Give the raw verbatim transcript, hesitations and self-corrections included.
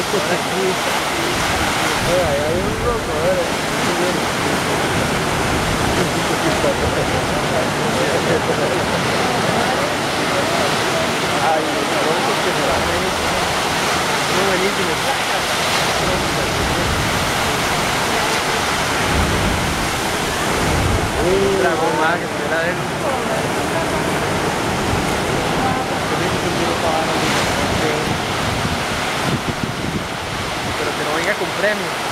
Ahora sí. Oye, ahí hay un loco, a ver, muy bien. Ay, los cabrones que se la hacen. Muy buenísimo. Un dragón más que se la den. Pero que no venga con premio.